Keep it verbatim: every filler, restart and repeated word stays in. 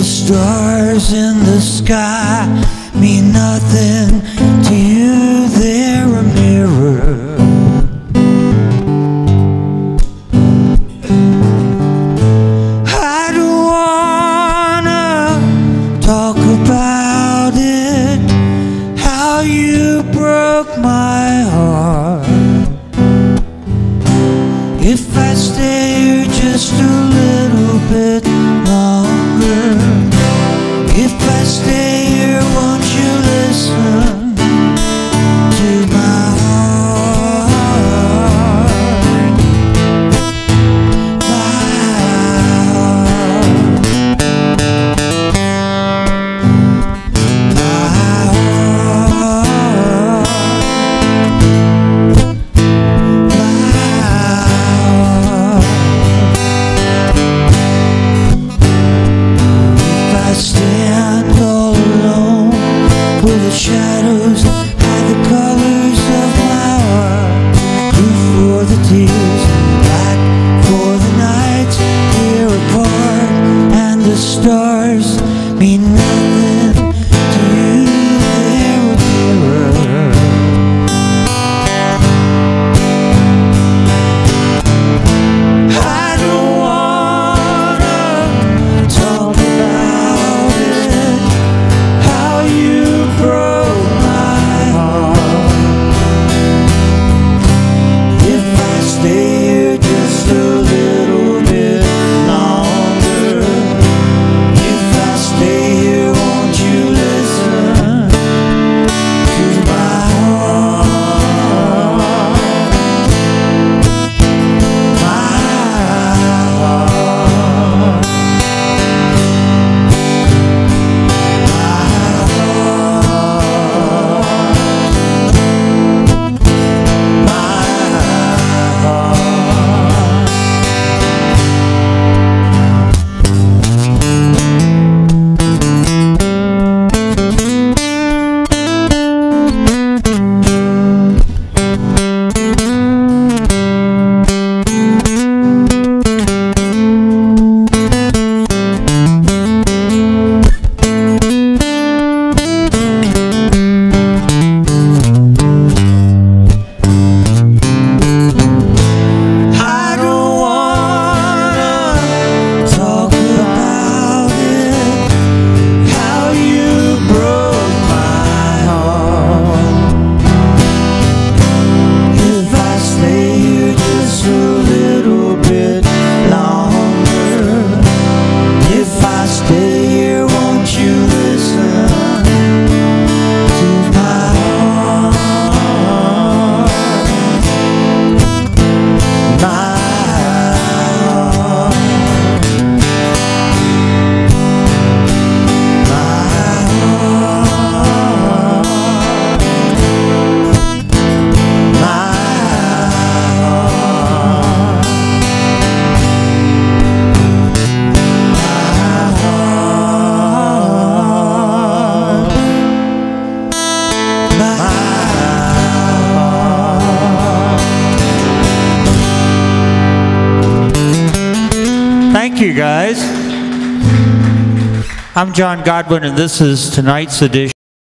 the stars in the sky mean nothing to you, they're a mirror. I don't wanna talk about it, how you broke my heart. If I stay here just a little bit longer, if I stay here, won't you listen to my heart, my heart, my heart, my heart. If I stand all alone, will the shadows hide the colors of my heart? Blue for the tears, black for the nights we're apart, and the stars mean nothing to you, they're a mirror. I don't wanna talk about it, how you broke my heart. If I stay here just a little bit longer, if I stay here, won't you listen to my heart, my heart, my I don't wanna talk about it, how you broke my heart. If I stay here just a little bit longer, if I stay here, won't you listen to my heart, my heart, my heart, my Thank you, guys. I'm John Godwin, and this is tonight's edition.